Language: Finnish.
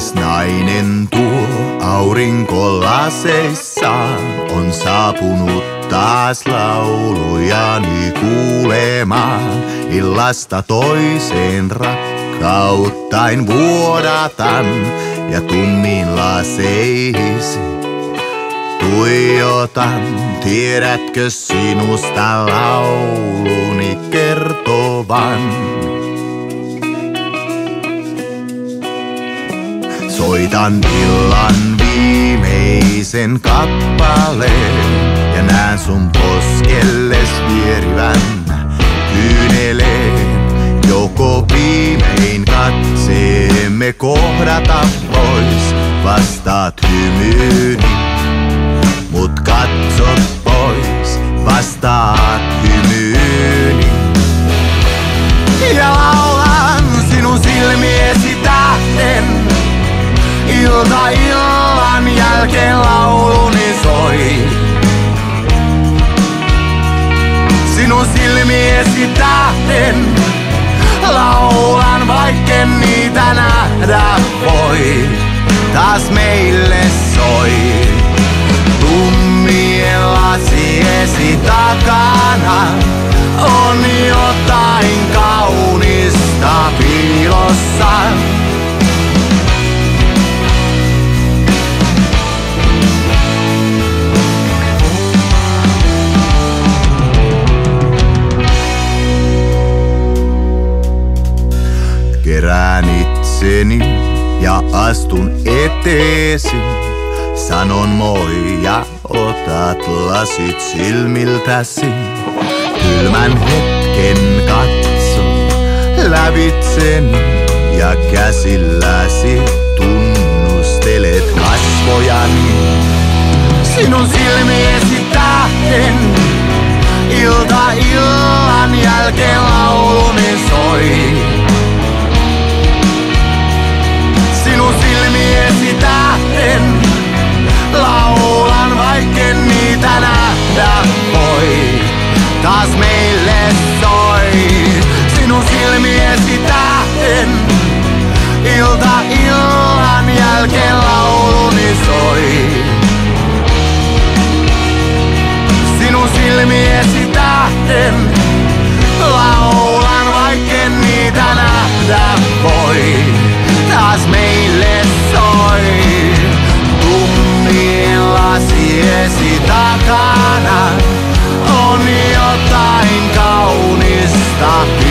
Kaunis nainen tuo aurinko laseissaan on saapunut taas laulujani kuulemaan. Illasta toiseen rakkauttain vuodatan ja tummiin laseihisi tuijotan. Tiedätkö sinusta lauluni kertovan? Soitan illan viimeisen kappaleen ja näen sun poskelles vierivän kyyneleen. Joko viimein katseemme kohdata vois, vastaat hymyyni, mut katsot pois, vastaat hymyyni. Ja laulan sinun silmiesi tähden. Ilta illan jälkeen lauluni soi. Sinun silmiesi tähden laulan, vaikken niitä nähdä voi. Taas meille soi. Tummien lasiesi takana on jotain kaunista piilossa. Kerään itseni ja astun eteesi. Sanon moi ja otat lasit silmiltäsi. Kylmän hetken katson lävitseni ja käsilläsi tunnustelet kasvojani. Sinun silmiesi tähden ilta illan jälkeen lauluni soi. Sinun silmiesi tähden laulan, vaikken niitä nähdä voi. Taas meille soi. Sinun silmiesi tähden ilta illan jälkeen lauluni soi. Sinun silmiesi tähden laulan, vaikken niitä nähdä voi. Taas meille soi. Tummien lasiesi takana on jotain kaunista.